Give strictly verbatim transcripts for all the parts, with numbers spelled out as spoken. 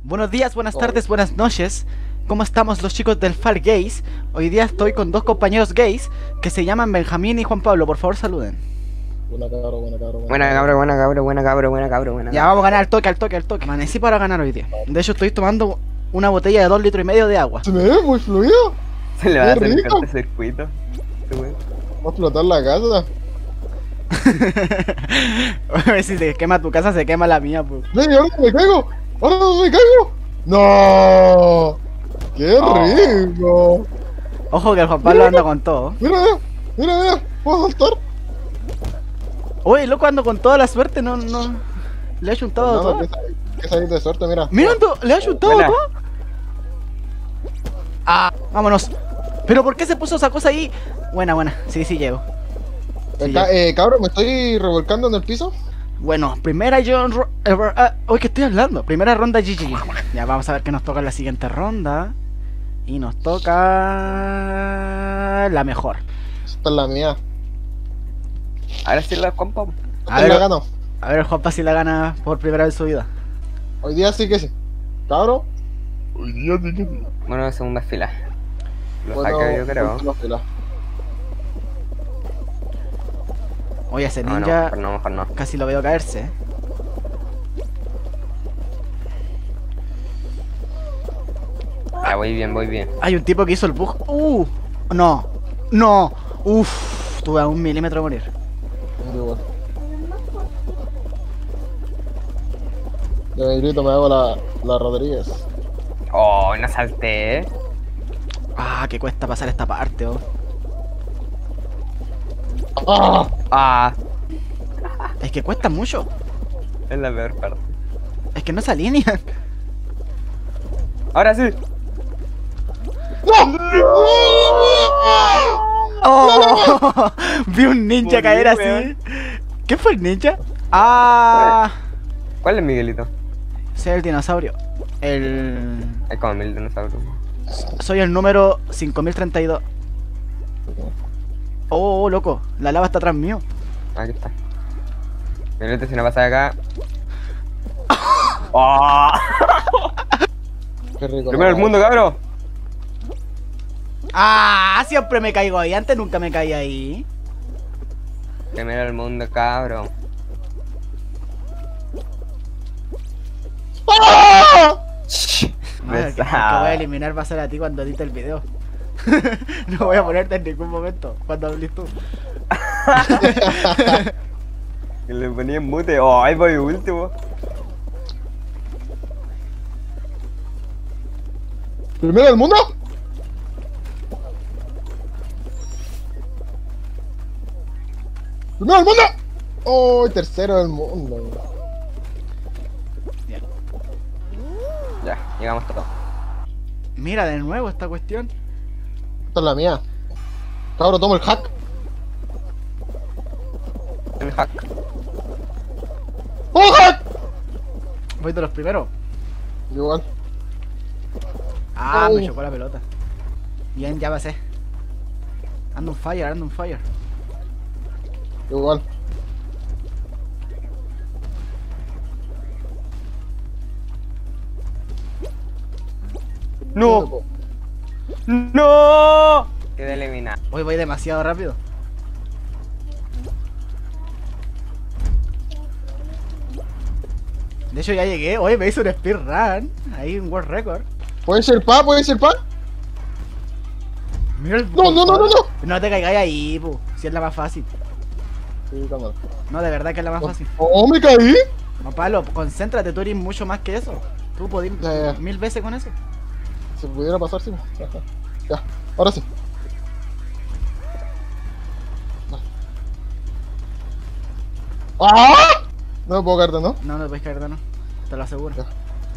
Buenos días, buenas Oh. tardes, buenas noches. ¿Cómo estamos los chicos del Far Gays? Hoy día estoy con dos compañeros gays que se llaman Benjamín y Juan Pablo. Por favor, saluden. Buena cabro, buena cabro. Buena cabro, buena cabro, buena cabro, buena cabro, buena Ya cabro. vamos a ganar al toque, al toque, al toque. Amanecí para ganar hoy día. De hecho, estoy tomando una botella de dos litros y medio de agua. Se me ve muy fluido. Se le va a Qué hacer rico. cortocircuito. Este weón. Va a explotar la casa. Si se quema tu casa, se quema la mía, pues. ¡Ey, ahora me caigo! ¡Ahora me caigo! ¡No! ¡Qué Oh. rico! Ojo que el Juan Pablo anda con todo. Mira, mira, mira, mira. ¿Puedo saltar? Oye, loco, ando con toda la suerte, no, no. Le ha chuntado No, todo. que salir- que salir de suerte, mira. Mira, ando- le ha chuntado Buena. todo. Ah, vámonos. ¿Pero por qué se puso esa cosa ahí? Buena, buena. Sí, sí, llego. Eh, Sí, ca- ya. eh, cabrón, me estoy revolcando en el piso. Bueno, primera John Ro eh, ah, hoy que estoy hablando, primera ronda G G. Ya vamos a ver qué nos toca en la siguiente ronda. Y nos toca la mejor. Esta es la mía. Ahora sí la compa. Esta A la ver. gano. A ver, Juanpa si la gana por primera vez en su vida. Hoy día sí que sí. Cabrón. Hoy día sí que sí. Bueno, segunda fila. Los Bueno, hackers yo creo. última fila. Oye, ese No, no, ninja mejor no, mejor no. casi lo veo caerse. ¿eh? Ah, voy bien, voy bien. Hay un tipo que hizo el bug. Uh, no, no. Uf, estuve a un milímetro de morir. Mira, igual. De grito me hago la, la Rodríguez. Oh, no salté, eh. Ah, que cuesta pasar esta parte, oh. ¡Ah! Ah, Es que cuesta mucho. es la peor parte. Es que no se alinean. Ahora sí. ¡Oh! Vi un ninja Morí, caer así. weón. ¿Qué fue el ninja? Ah, ¿Cuál es Miguelito? soy el dinosaurio. El. Hay como mil dinosaurios. Soy el número cinco mil treinta y dos. Oh, loco, la lava está atrás mío. Aquí está. Miguelito, si no pasa de acá. Oh, Qué rico. primero el mundo, cabrón. Ah, siempre me caigo ahí. Antes nunca me caí ahí. Primero el mundo, cabrón. ¡Ah! No, el que, el que voy a eliminar va a ser a ti cuando edite el video. No voy a ponerte en ningún momento cuando hables tú. Que le ponía en mute. Oh, ahí voy último. ¿Primero del mundo? ¡Primero del mundo! ¡Oh! Tercero del mundo. Bien. Ya, llegamos todos. Mira de nuevo esta cuestión. Esta es la mía. Cabro, tomo el hack. El hack. ¡Oh, hack! Voy de los primeros. Igual. Ah, Oh. me chocó la pelota. Bien, ya pasé. Ando un fire, ando un fire. Igual. ¡No! ¡No! Quedé eliminado. Hoy voy demasiado rápido. De hecho ya llegué, hoy me hice un speedrun. Ahí un world record. ¿Puede ser pa? ¿Puede ser pa? Mira el No, no, no, no, no. No te caigáis ahí, pu. Si es la más fácil. Sí, cámara. No, de verdad que es la más fácil. ¡Oh, me caí! No, Pablo, concéntrate, tú eres mucho más que eso. Tú podés Ya, ya. mil veces con eso. Si pudiera pasar, sí. Ya, ya. Ahora sí. ¡Ah! No me puedo caerte, ¿no? No, no te puedes caer de no. Te lo aseguro. Ya.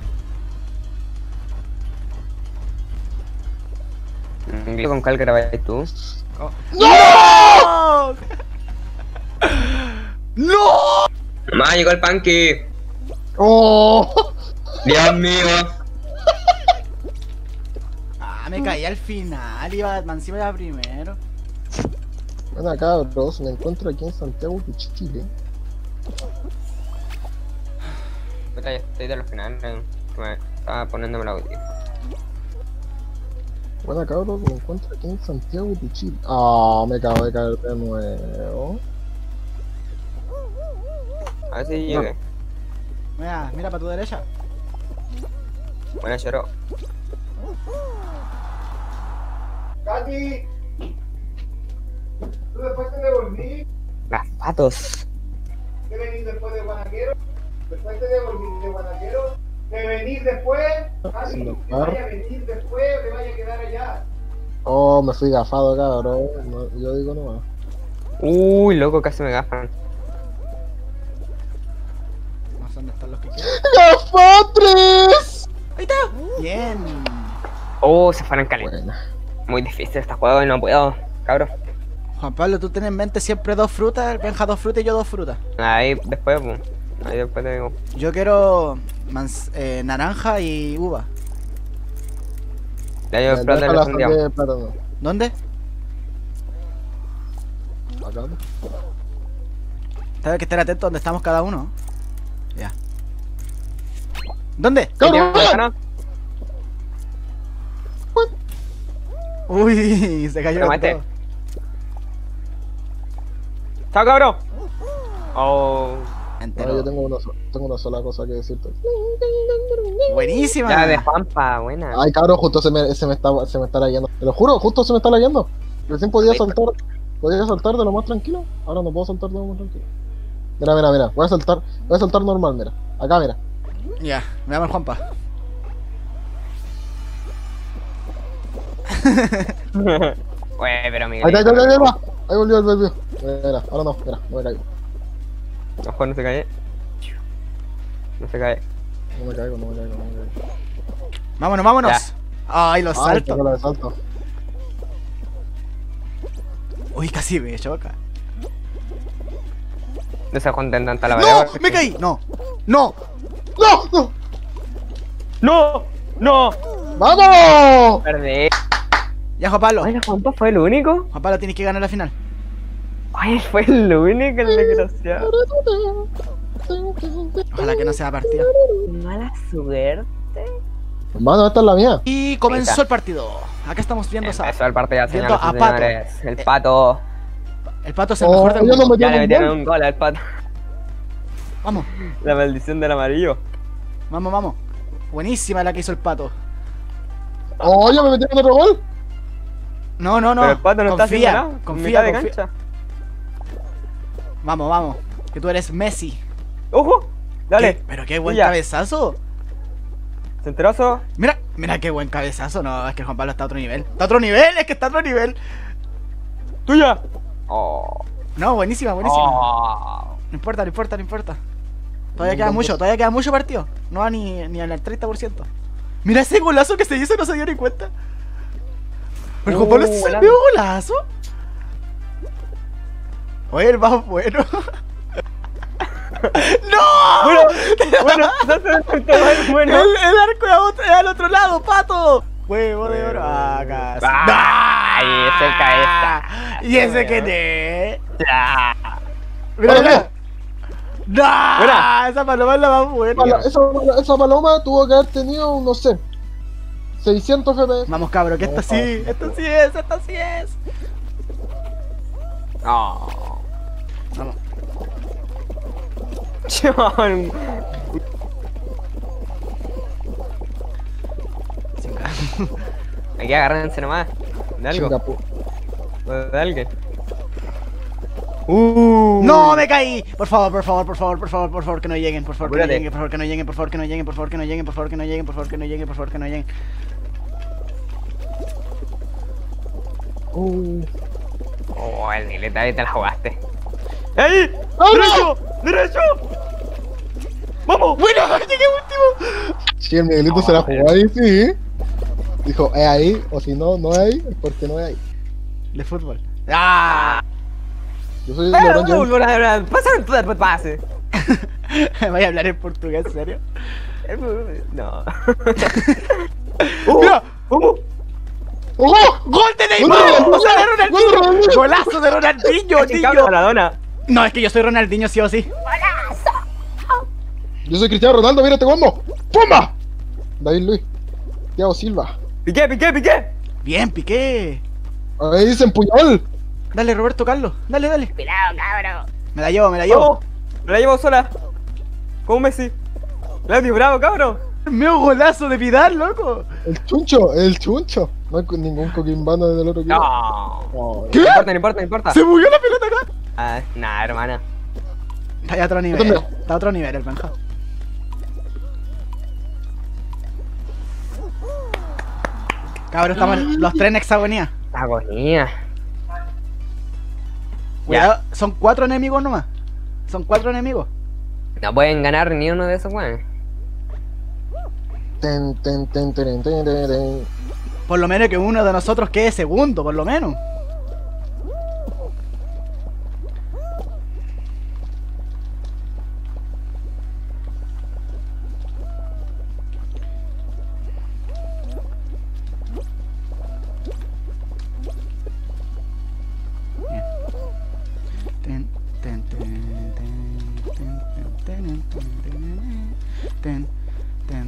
Mm, ¿Con cuál grabáis tú? Oh. ¡No! ¡No! ¡Mamá, llegó el Punky! ¡Oh! ¡Dios mío! Ah, me caí al final, iba encima iba primero. Ven acá, bros. Me encuentro aquí en Santiago de Chile. Puta, ya estoy de los finales. Me estaba poniéndome la audífono. Buena cabrón, me encuentro aquí en Santiago de Chile. Ah, me acabo de caer de nuevo. A ver si llegué. Mira, mira para tu derecha. Buena, Choro. ¡Katy! ¿Tú después te devolví? Las patos. ¿Te venís después de Guanaquero? ¿Después te devolví de Guanaquero? ¿Te venís después? Katy, ¿te vaya a venir después o te vaya a quedar allá? Oh, me fui gafado, cabrón. No, yo digo nomás. Uy, loco, casi me gafan. No sé dónde están los que quieren. ¡Gafatres! ¡Ahí está! Bien. Oh, se fueron calientes. Buena. Muy difícil este juego y no puedo, cabrón. Juan Pablo, tú tienes en mente siempre dos frutas, el Benja dos frutas y yo dos frutas. Ahí después, pum. Ahí después te digo. Yo quiero manz- eh, naranja y uva. Ya yo el plátano Déjala le sandía. sandía de plátano. ¿Dónde? Acá. Tengo que estar atento donde estamos cada uno. Ya. ¿Dónde? ¡Cabrón! Uy, se cayó. Pero mate. todo. ¡Chao, cabrón! Oh. Entero. No, yo tengo una, so- tengo una sola cosa que decirte. Buenísima. Ya de Pampa, buena. Ay, cabrón, justo se me, se me está, se me está lagueando. Te lo juro, justo se me está lagueando. Recién podía saltar, podía saltar de lo más tranquilo. Ahora no puedo saltar de lo más tranquilo. Mira, mira, mira. Voy a saltar, voy a saltar normal, mira. Acá, mira. Ya, me llamo el Juanpa. Oye, pero Miguel. Ahí, ahí, ahí, ahí, ahí, va. Ahí volvió, ahí volvió. Mira, ahora no, mira, no me caigo. Ojo, no se cae. No se cae. No me caigo, no me caigo, no me caigo. Vámonos, vámonos. Ya. Ay, los Ay, saltos. tengo la de salto. Uy, casi me choca. No se junten tanta la ¡No! verdad. ¡Me caí! ¡No! ¡No! ¡No! ¡No! ¡No! ¡No! ¡Vamos! Perdí. Ya, Juan Pablo. Oye, Juanpa fue el único. Juan Pablo, tienes que ganar la final. Ay, fue el único, el desgraciado. Ojalá que no sea partida. Mala suerte. Hermano, esta es la mía. Y comenzó el partido. Acá estamos viendo a... Empezó el partido, viendo señoras a y Pato. señores. El Pato. El Pato es el Oh, mejor del yo mundo. no me- Ya le un metieron gol. un gol al Pato. Vamos, La maldición del amarillo. vamos, vamos. Buenísima la que hizo el Pato. Oye, me metieron otro gol. No, no, no. Pero el Pato no está confía, haciendo nada. confía, Mitad de confía. cancha. Vamos, vamos. Que tú eres Messi. ¡Ojo! Dale. ¿Qué? Pero qué buen Tuya. cabezazo. Centroso. Mira, mira qué buen cabezazo. No, es que Juan Pablo está a otro nivel. Está a otro nivel, es que está a otro nivel. Tuya. Oh. No, buenísima, buenísima. Oh. No importa, no importa, no importa. Todavía queda mucho, todavía queda mucho partido. No va ni, ni al treinta por ciento. Mira ese golazo que se hizo, no se dio ni cuenta. Pero Juan Pablo Uh, se golazo. salió golazo. Oye, el más bueno. ¡No! Bueno, bueno, no se me bueno. El, el arco es a otro- es al otro lado, pato. Huevo de oro. Ah, casi. Ay, ese cabeza. ¿Y ese quién es? Ya. Mira, Oye, mira. ¡No! Buena. Esa paloma es la más buena. Pala- esa, esa paloma tuvo que haber tenido, no sé, seiscientos F P S. Vamos, cabro, que esto sí, esto sí es, esto sí es. Oh. Vamos. John. Aquí agárrense nomás. De algo. Singapur. De alguien. Uh. ¡No, me caí! Por favor, por favor, por favor, por favor, por favor, que no lleguen, por favor, que no Apúrate. lleguen, por favor, que no lleguen, por favor, que no lleguen, por favor, que no lleguen, por favor, que no lleguen, por favor, que no lleguen, por favor, que no lleguen. Uh. Oh, el Nileta, ahí te la jugaste. ¡Ey! ¡Ah, no! ¡Derecho! ¡Derecho! ¡Vamos! ¡Bueno! ¡Llegué último! Sí, el Miguelito No, se la pero- jugó ahí, sí. Dijo, es ahí, o si no, no es ahí, es porque no es ahí. De fútbol. ¡Ah! Yo soy LeBron James. ¡Pasa! ¡Pase! Voy a hablar en portugués, ¿en serio? No. ¡Mira! ¡Oh! ¡Gol de ¡Gol Neymar! de ¡O sea, de Ronaldinho! Ronaldinho! ¡Gol de Ronaldinho! ¡Golazo de Ronaldinho, Chicago niño! Maradona. No, es que yo soy Ronaldinho sí o sí. Yo soy Cristiano Ronaldo, mira este combo. ¡Pumba! David Luis. Thiago Silva. ¡Piqué, piqué, piqué! Bien, Piqué. Ahí dicen Puyol. Dale, Roberto Carlos. Dale, dale. Cuidado, cabrón. Me la llevo, me la llevo. ¡Vamos! Me la llevo sola. Como Messi. Claudio, bravo, cabrón. Medio golazo de Vidal, loco. El chuncho, el chuncho. No hay ningún coquimbano desde el otro equipo. No. No. ¿Qué? No importa, no importa, no importa. Se bugueó la pelota acá. Ah, nah, hermana. Está a otro nivel. también. Está a otro nivel el Benja. Cabrón, estamos los tres en hexagonía. Agonía. Cuidado, son cuatro enemigos nomás. Son cuatro enemigos. No pueden ganar ni uno de esos weones. Ten, ten, ten, ten, ten, ten, ten. Por lo menos que uno de nosotros quede segundo, por lo menos. Ten, ten, ten, ten, ten, ten, ten, ten, ten, ten,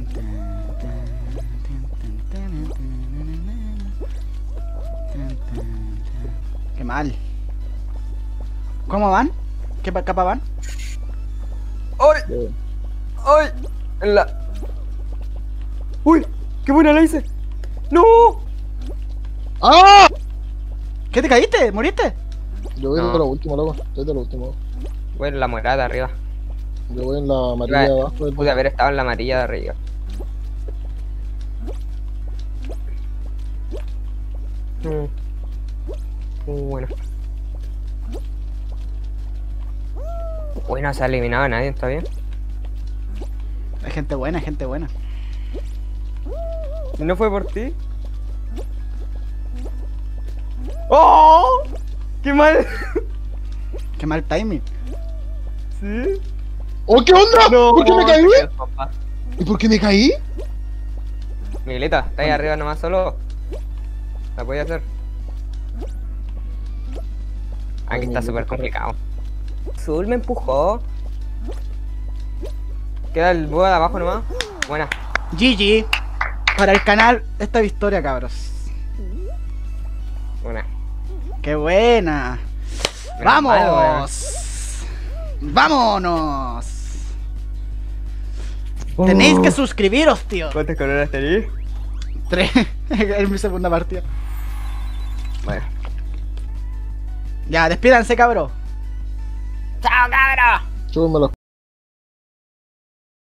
ten. Qué mal. ¿Cómo van? ¿Qué pa- capa van? ¡Ay! Bien. ¡Ay! En la... ¡Uy! ¡Qué buena la hice! ¡No! ¡Ah! ¿Qué te caíste? ¿Moriste? Yo voy No. de lo último, loco. Estoy de lo último. Voy en la morada de arriba. Yo voy en la amarilla de abajo. del- Pude haber estado en la amarilla de arriba. Mm. Uh, bueno. Uy, no se ha eliminado a nadie, ¿está bien? Hay gente buena, hay gente buena. ¿No fue por ti? ¡Oh! ¡Qué mal! Qué mal timing. ¿Sí? ¡Oh, qué onda! No, ¿Por qué me caí? te quedas, papá. ¿Y por qué me caí? Miguelita, está ahí arriba nomás solo. La podía hacer. Aquí está súper complicado. Zul me empujó. Queda el búho de abajo nomás. Buena. G G. Para el canal, esta victoria, cabros. Buena. ¡Qué buena! Menos mal, weón. ¡Vamos! ¡Vámonos! Tenéis que suscribiros, tío. ¿Cuántos colores tenéis? Tres. Es mi segunda partida. Bueno. Ya, despídanse, cabros. Chao, cabrón. Súbeme los